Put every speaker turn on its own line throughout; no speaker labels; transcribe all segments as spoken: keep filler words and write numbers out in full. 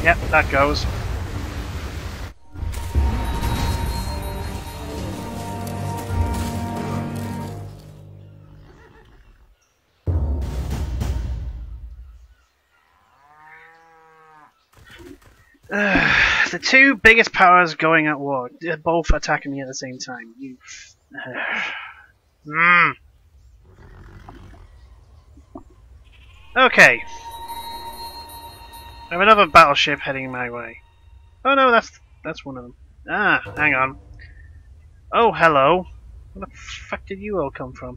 Yep, that goes. Uh, the two biggest powers going at war. They're both attacking me at the same time. You. Uh, mm. Okay. I have another battleship heading my way. Oh no, that's that's one of them. Ah, hang on. Oh, hello. Where the fuck did you all come from?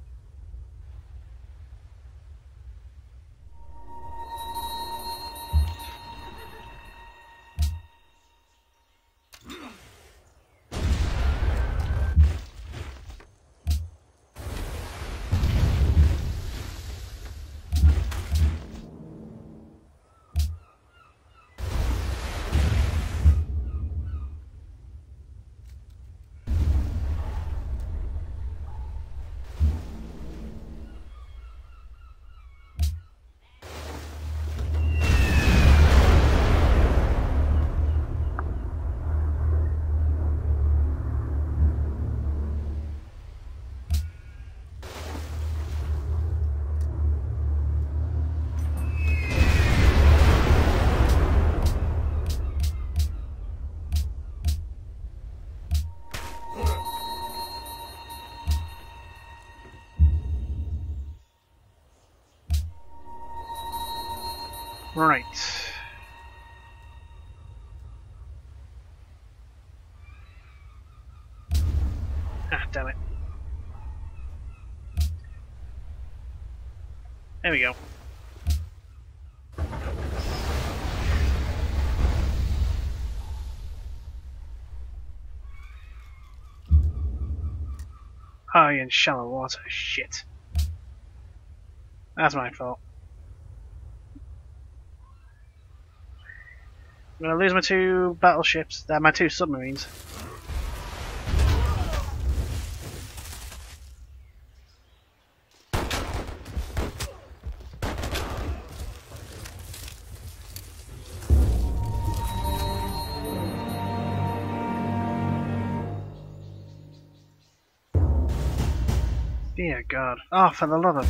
Right. Ah, damn it. There we go. Oh, you're in shallow water. Shit. That's my fault. I'm gonna lose my two battleships. Uh, my two submarines. Dear God. Oh, for the love of...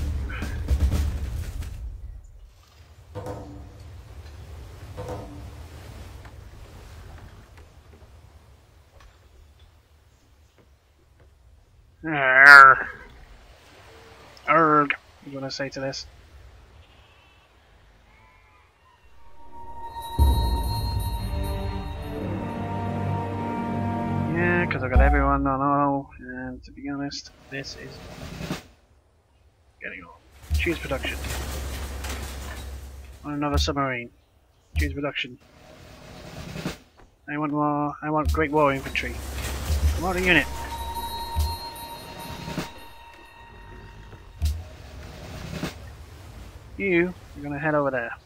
Arrgh. Arrgh. I'm gonna say to this. Yeah, because I've got everyone on auto, and to be honest, this is getting old. Choose production. On another submarine. Choose production. I want more. I want Great War Infantry. What a unit. You are gonna head over there.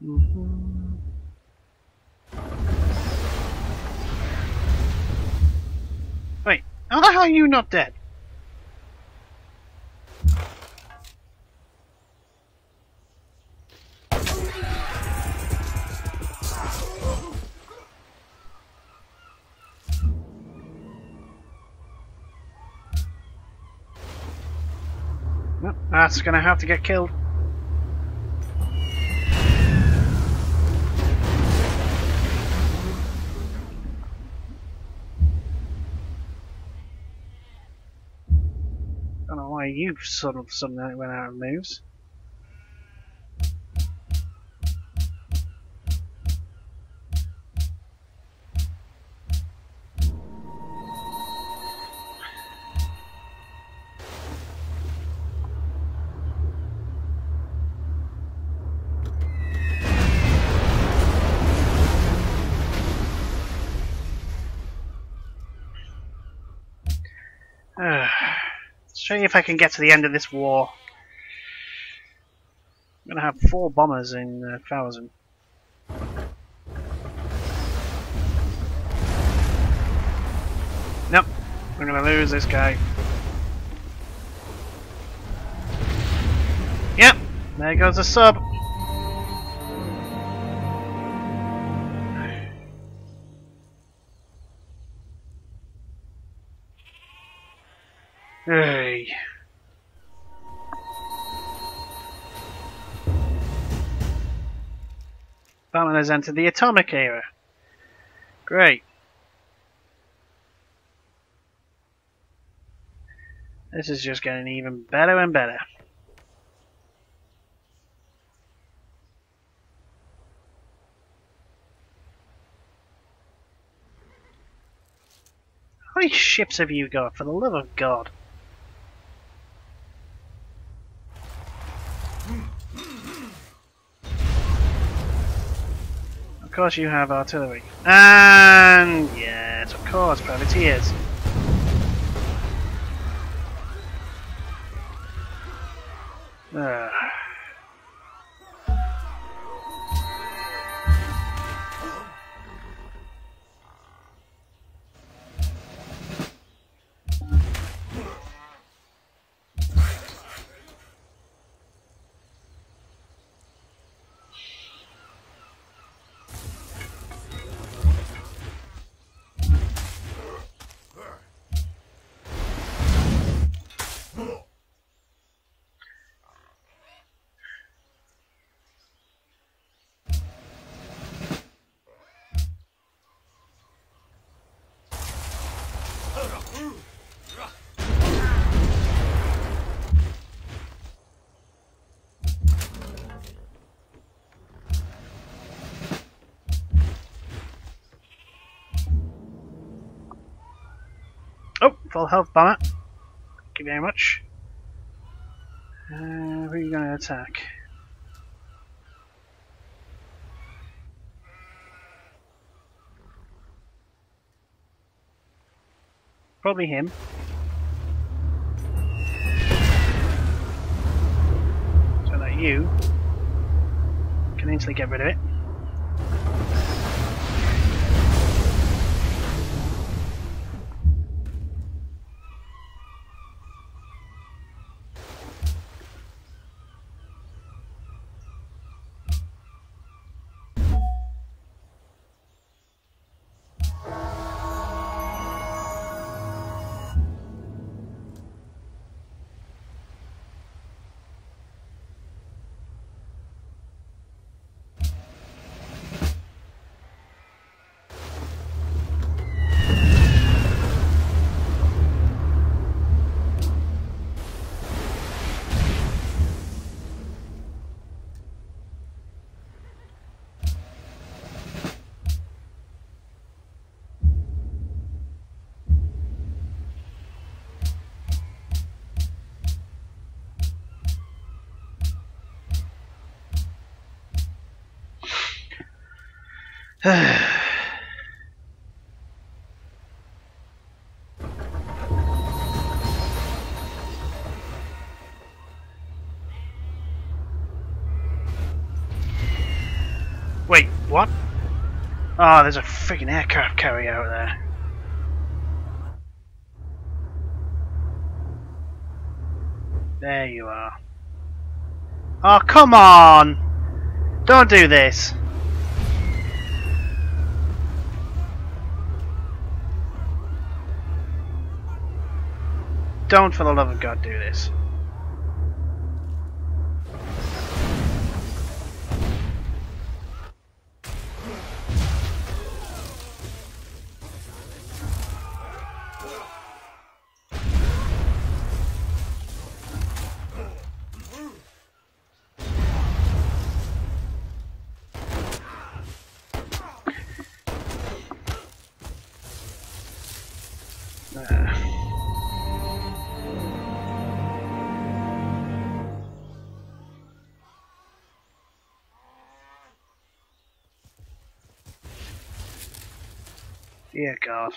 Mm-hmm. Wait, how the hell are you not dead? Well, that's gonna have to get killed. I don't know why you sort of suddenly went out of moves. Uh, let's show you if I can get to the end of this war. I'm gonna have four bombers in a uh, thousand. Nope, I'm gonna lose this guy. Yep, there goes the sub. Hey. Batman has entered the atomic era. Great. This is just getting even better and better. How many ships have you got, for the love of God? Of course you have artillery. And yes, of course, privateers. Uh. Oh, full health bomber. Thank you very much. Uh, who are you going to attack? Probably him. So that you can instantly get rid of it. What? Oh, there's a freaking aircraft carrier out there. There you are. Oh, come on! Don't do this! Don't, for the love of God, do this. Uh. Dear God.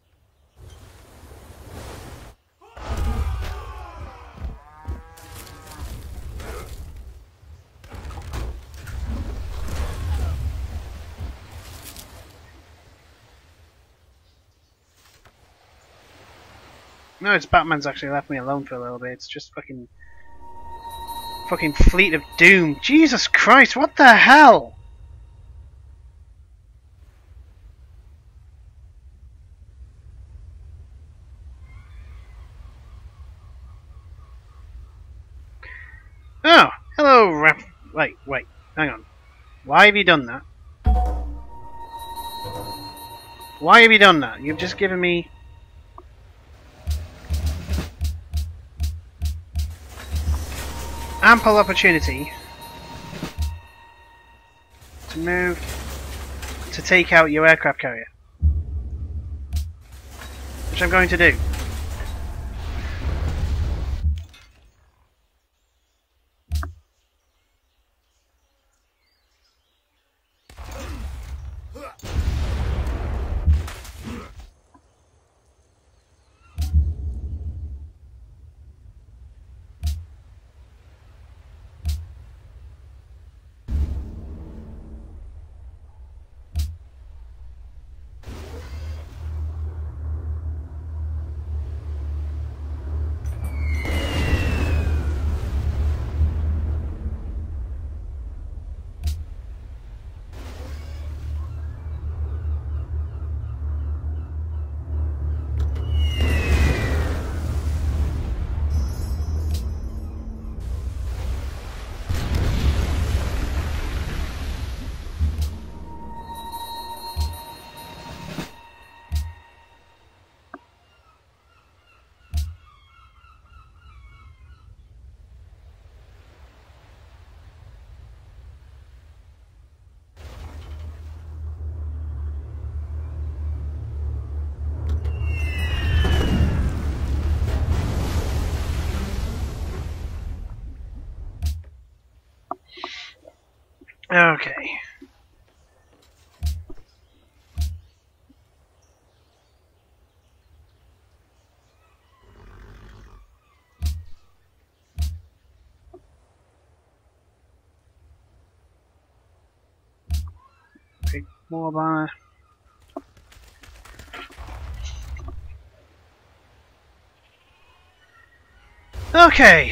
No, it's Batman's actually left me alone for a little bit. It's just fucking... Fucking Fleet of Doom. Jesus Christ, what the hell? Oh, hello, Rap... Wait, wait, hang on. Why have you done that? Why have you done that? You've just given me... ample opportunity to move to take out your aircraft carrier, which I'm going to do. Okay. Big more bar. Okay.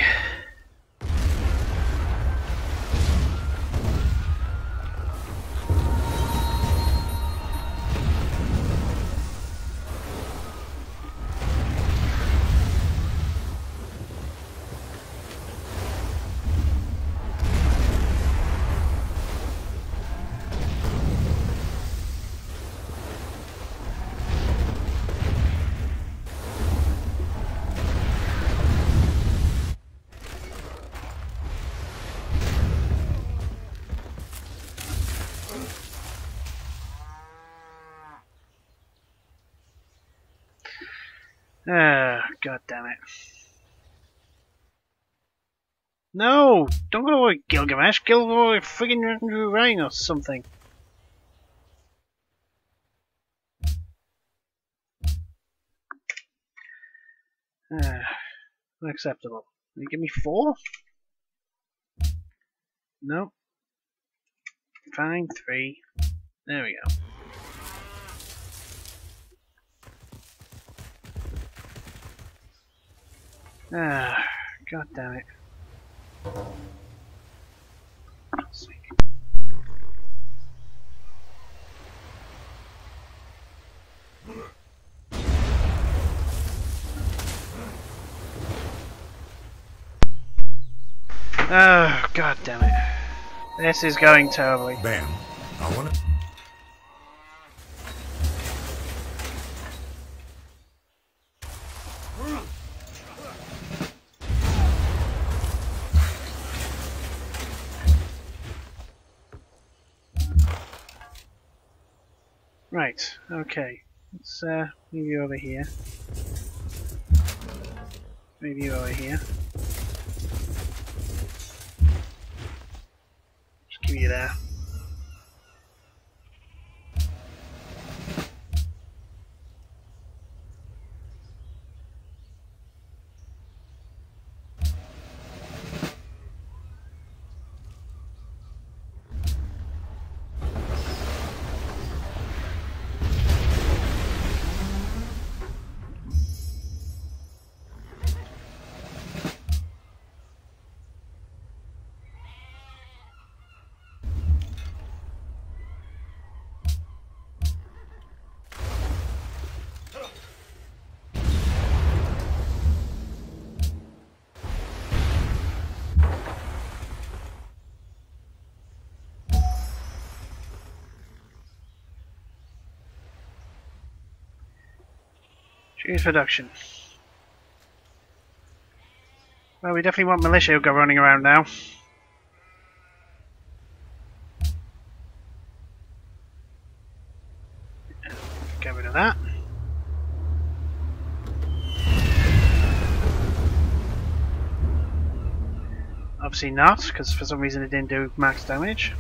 Ah, God damn it. No! Don't go to Gilgamesh, go to friggin' Rain or something. Ah, unacceptable. Will you give me four? No. Fine, three. There we go. Ah, god damn it. Sweet. Oh, god damn it. This is going terribly.
Bam. I want to.
Right, okay. Let's uh, move you over here. Move you over here. Just keep you there. Choose production. Well, we definitely want militia to go running around now. Get rid of that. Obviously not, because for some reason it didn't do max damage.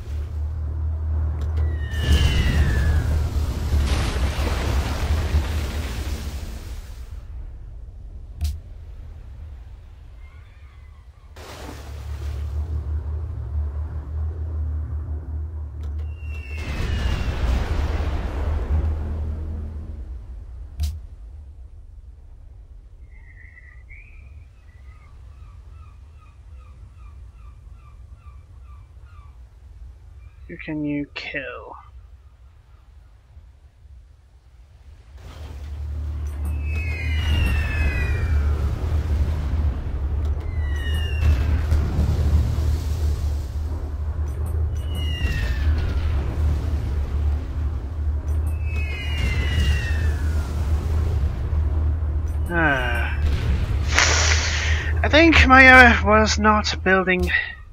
Who can you kill? Ah. I think my error was not building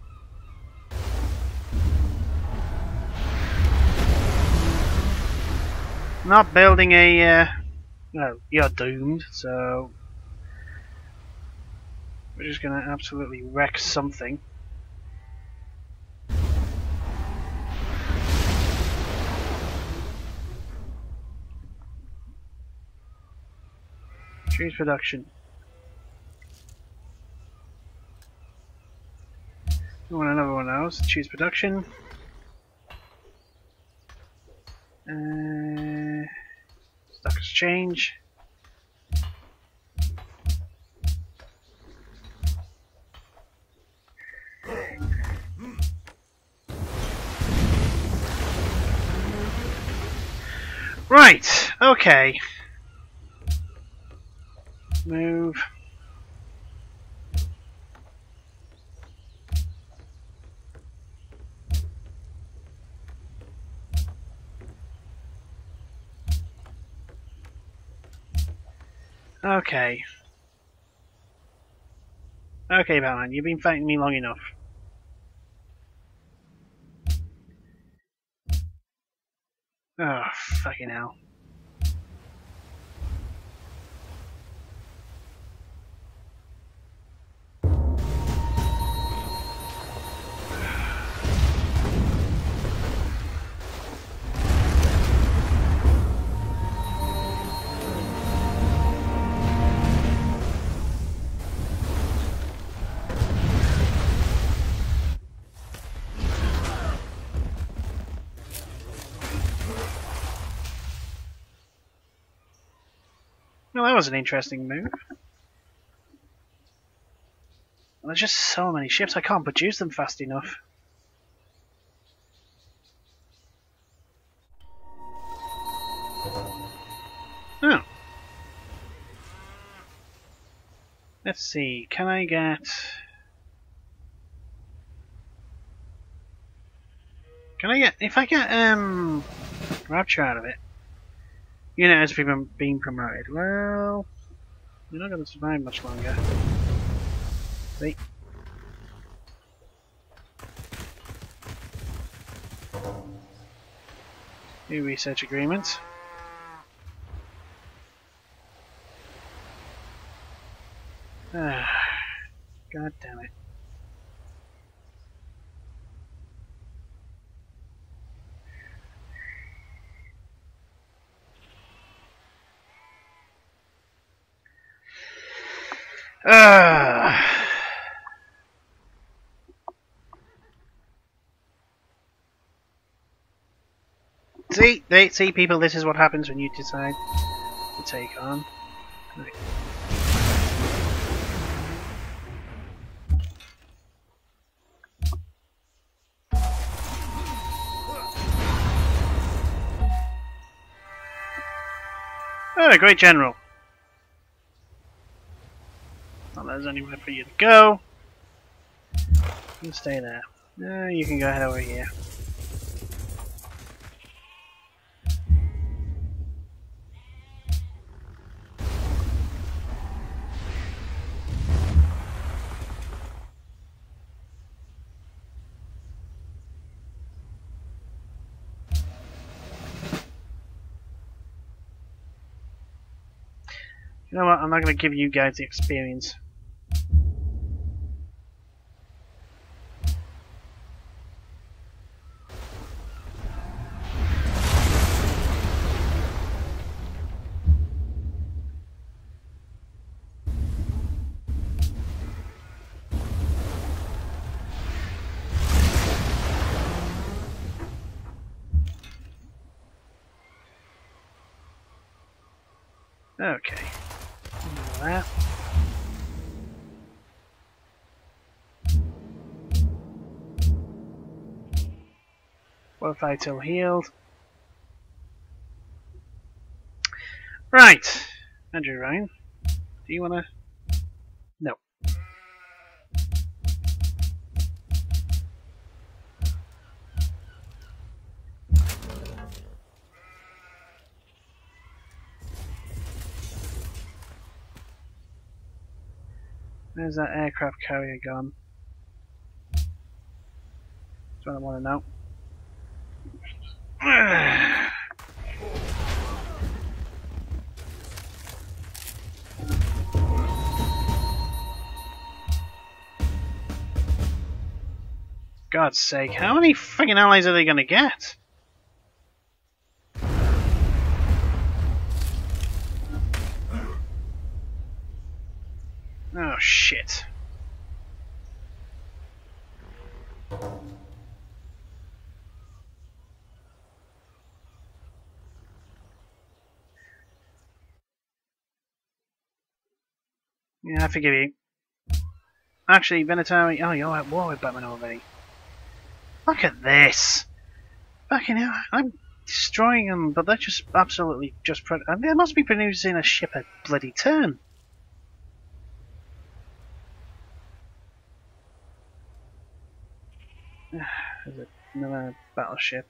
not building a uh, well, you're doomed, so we're just gonna absolutely wreck something. Choose production. We want another one of those. Choose production. Uh, stock exchange. Right, okay. Move. Okay. Okay, Batman, you've been fighting me long enough. Oh, fucking hell. Well, that was an interesting move. There's just so many ships, I can't produce them fast enough. Oh. Let's see, can I get... Can I get... If I get, um... Rapture out of it, unit has been being promoted. Well... You're not going to survive much longer. See? New research agreement. Ah, God damn it. Ah. See, they see people. This is what happens when you decide to take on. Right. Oh, great general. Not that there's anywhere for you to go. You stay there. No, you can go ahead over here. You know what? I'm not going to give you guys the experience. Okay. That. What if I till healed? Right. Andrew Ryan. Do you wanna? No. Where's that aircraft carrier gone? That's what I want to know. God's sake, how many friggin' allies are they gonna get? Oh shit. Yeah, I forgive you. Actually, Venatari. Oh, you're at war with Batman already. Look at this! Fucking hell, I'm destroying them, but they're just absolutely just. Pro I mean, they must be producing a ship a bloody turn. There's another battleship.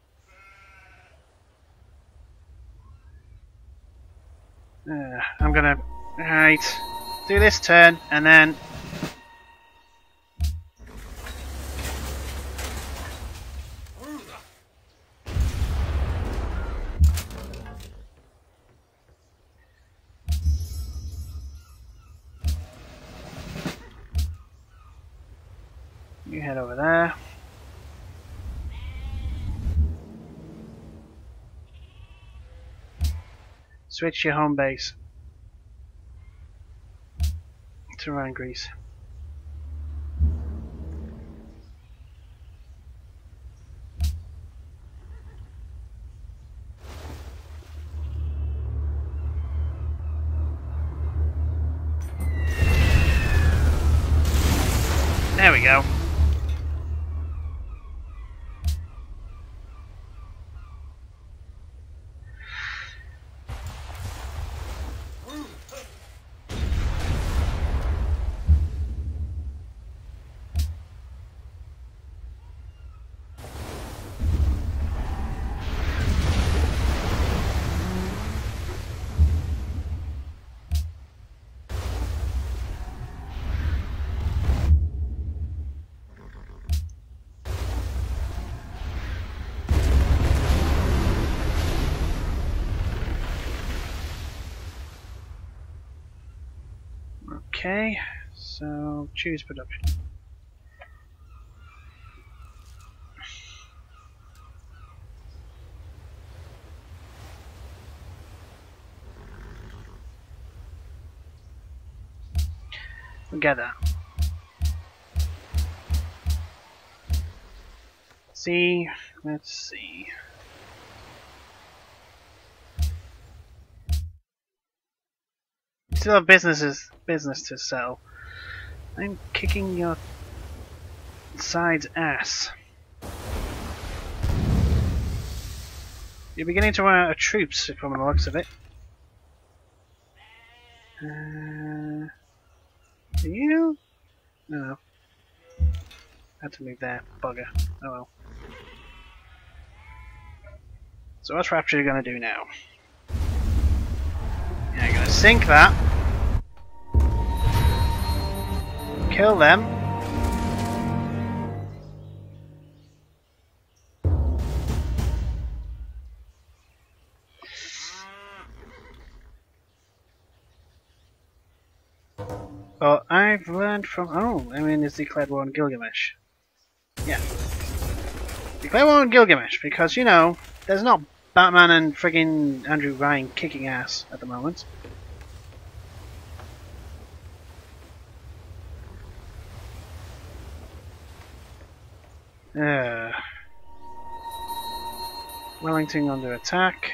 Uh, I'm gonna. Alright. Do this turn, and then. You head over there. Switch your home base to Ryan Greece. There we go. Okay, so choose production. We get that. See, let's see. You still have businesses, business to sell. I'm kicking your side's ass. You're beginning to run out of troops, from the looks of it. Uh, do you? No. Had to move there. Bugger. Oh well. So what's Rapture gonna do now? Yeah, gonna sink that. Kill them. Well, I've learned from... Oh, I mean, it's declared war on Gilgamesh. Yeah. Declare war on Gilgamesh, because, you know, there's not Batman and friggin' Andrew Ryan kicking ass at the moment. Uh, Wellington under attack.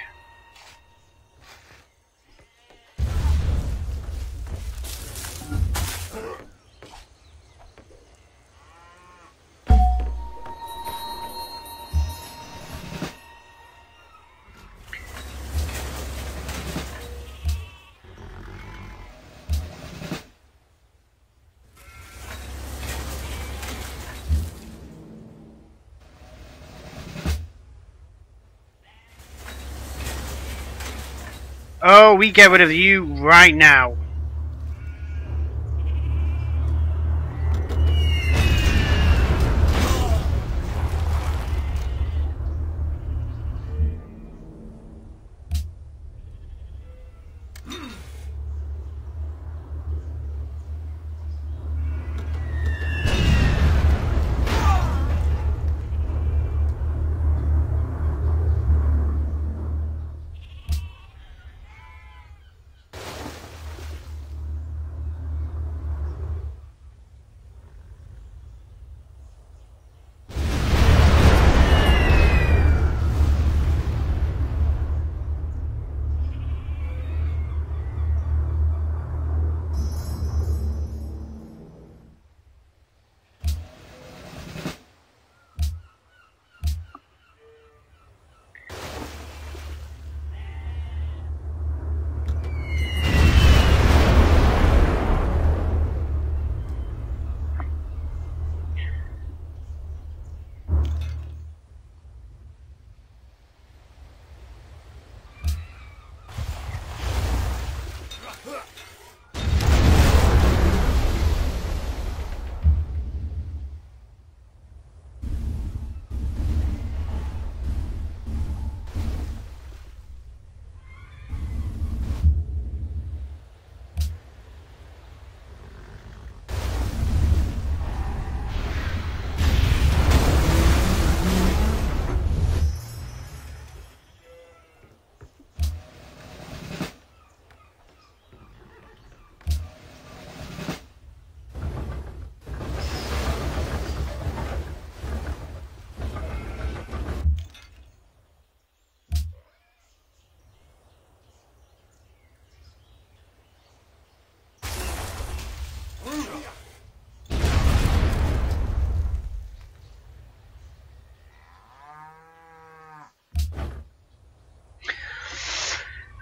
Oh, we get rid of you right now.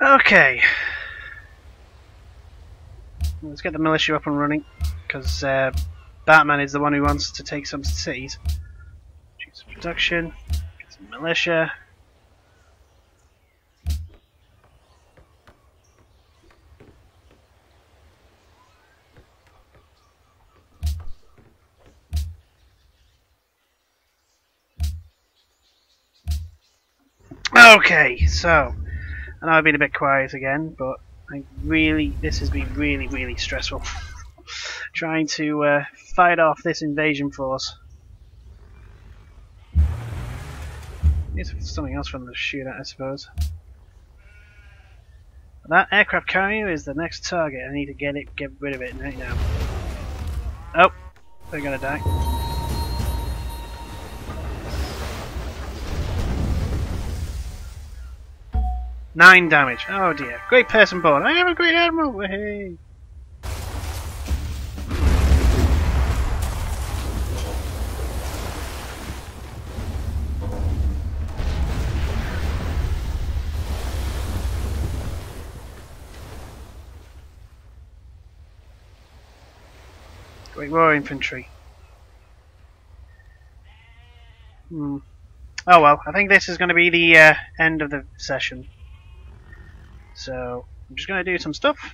Okay. Let's get the militia up and running, because uh, Batman is the one who wants to take some cities. Choose production, get some militia. Okay, so I know I've been a bit quiet again, but I really, this has been really, really stressful. Trying to uh, fight off this invasion force. Need something else from the shoot at, I suppose. That aircraft carrier is the next target. I need to get it, get rid of it right now. Oh, they're gonna die. Nine damage. Oh dear. Great person born. I am a great admiral. Hey. Great War Infantry. Hmm. Oh well, I think this is going to be the uh, end of the session. So I'm just going to do some stuff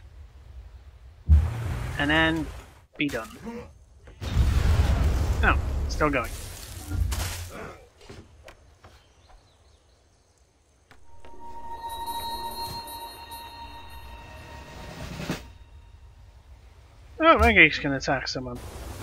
and then be done. Oh, still going. Oh, Renge's can attack someone.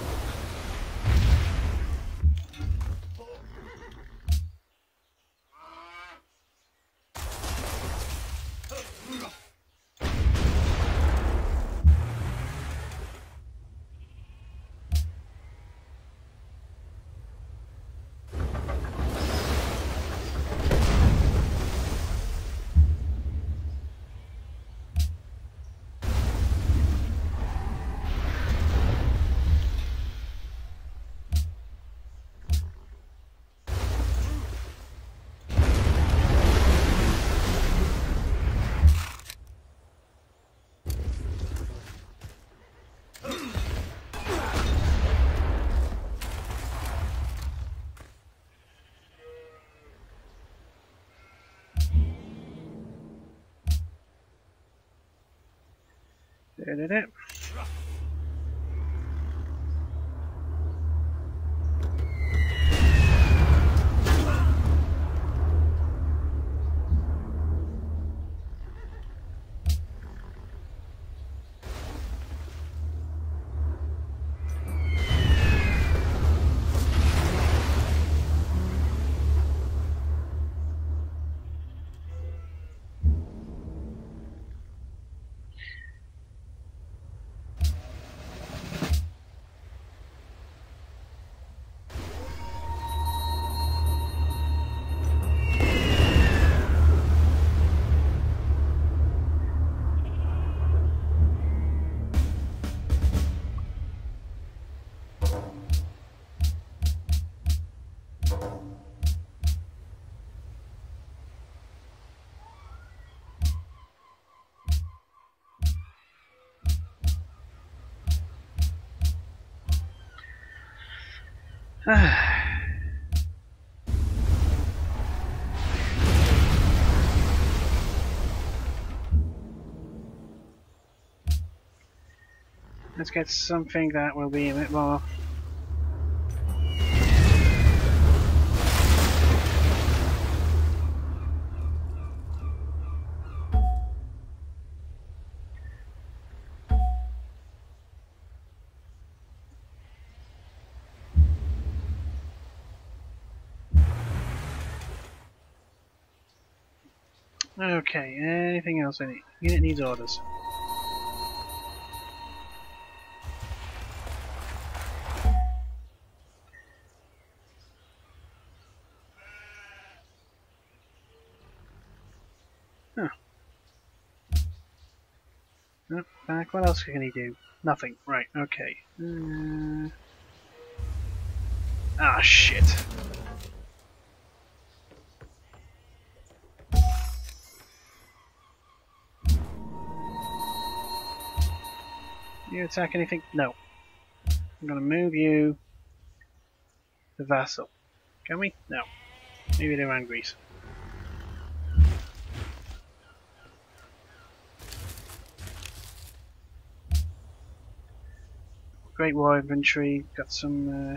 Da-da-da. Let's get something that will be a bit more. Okay, anything else I need? Unit needs orders. Huh. Nope, back. What else can he do? Nothing. Right, okay. Uh... Ah, shit. Can you attack anything? No. I'm going to move you to vassal. Can we? No. Maybe they're angry. Great War Infantry. Got some... Uh...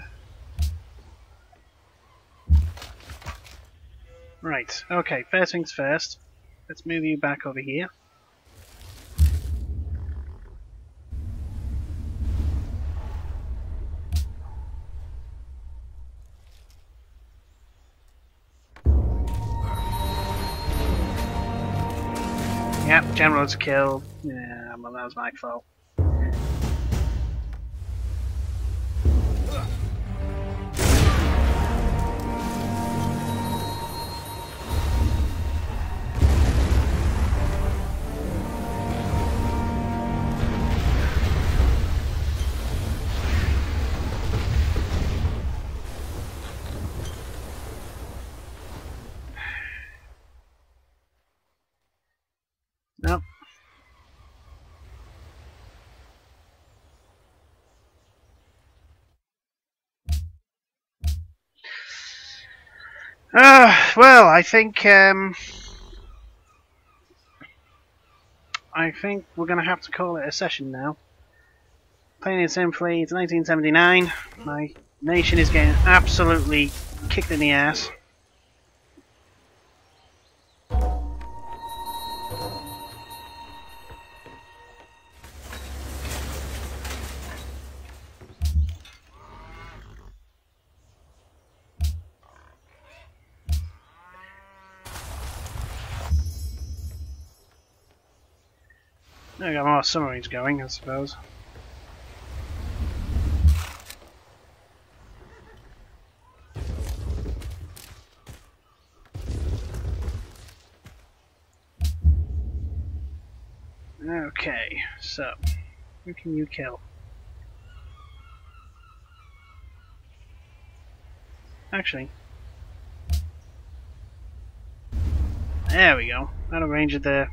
Right. Okay, first things first. Let's move you back over here. Yep, generals are killed. Yeah, well, that was my fault. Nope. Uh, well, I think um, I think we're going to have to call it a session now. Plain and simply, it's nineteen seventy-nine. My nation is getting absolutely kicked in the ass. I got more submarines going, I suppose. Okay, so who can you kill? Actually, there we go. Out of range of the.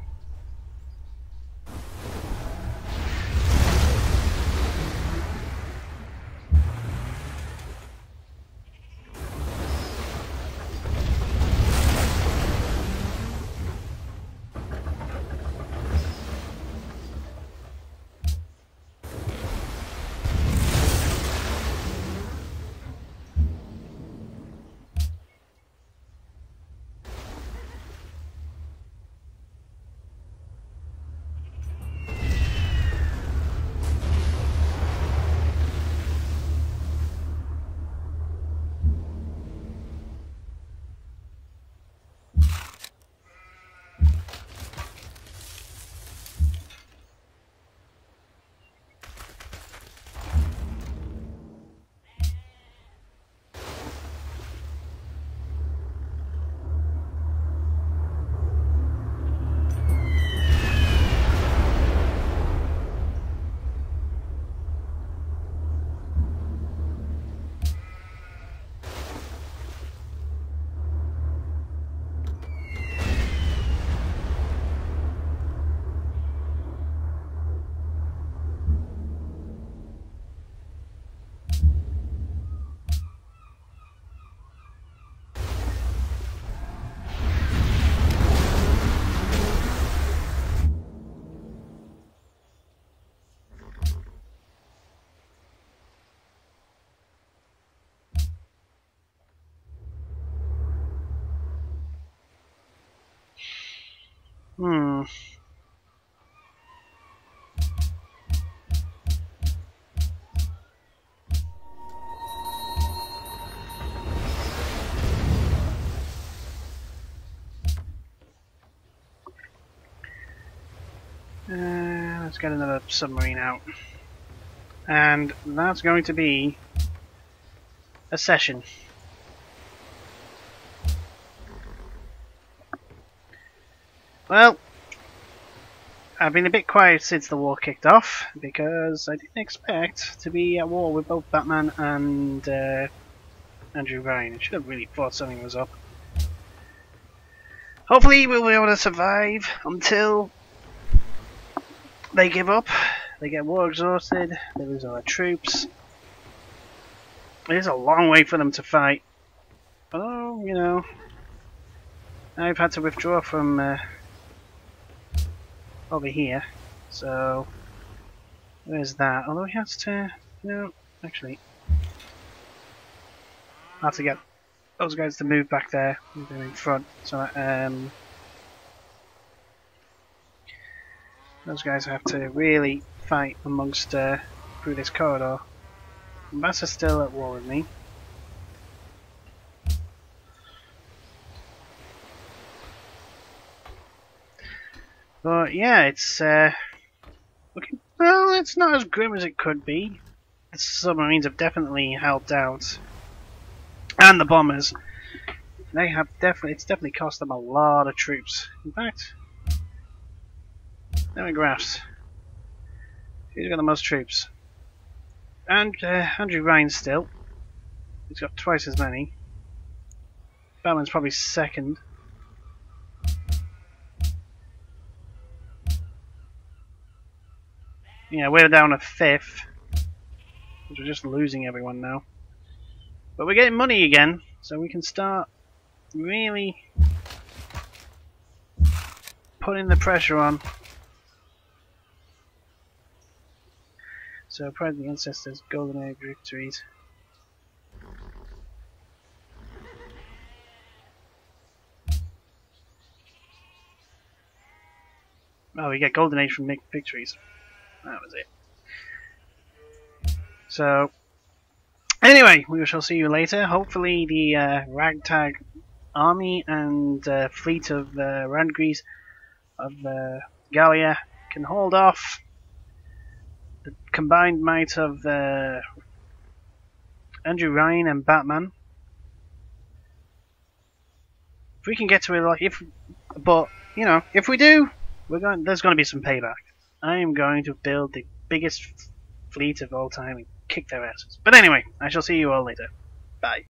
Hmm. Uh, let's get another submarine out. And that's going to be a session. Well, I've been a bit quiet since the war kicked off because I didn't expect to be at war with both Batman and uh, Andrew Ryan. I should have really thought something was up. Hopefully we'll be able to survive until they give up. They get war exhausted, they lose all their troops. It is a long way for them to fight. Although, you know, I've had to withdraw from uh, over here, so there's that. Although he has to, no, actually, I have to get those guys to move back there, move them in front. So um, those guys have to really fight amongst uh, through this corridor. Massa's still at war with me. But yeah, it's uh, looking well. It's not as grim as it could be. The submarines have definitely helped out, and the bombers. They have definitely. It's definitely cost them a lot of troops. In fact, demographs. Who's got the most troops? And uh, Andrew Ryan still. He's got twice as many. Batman's probably second. Yeah, we're down a fifth. We're just losing everyone now. But we're getting money again, so we can start really putting the pressure on. So, Pride of the Ancestors, Golden Age victories. Oh, we get Golden Age from victories. That was it. So, anyway, we shall see you later. Hopefully the uh, ragtag army and uh, fleet of uh, Randgrees of uh, Gallia can hold off the combined might of uh, Andrew Ryan and Batman. If we can get to it, like if, but you know, if we do, we're going. There's going to be some payback. I am going to build the biggest fleet of all time and kick their asses. But anyway, I shall see you all later. Bye.